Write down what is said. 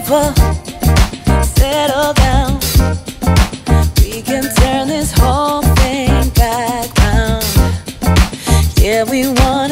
people, settle down. We can turn this whole thing back round. Yeah, we want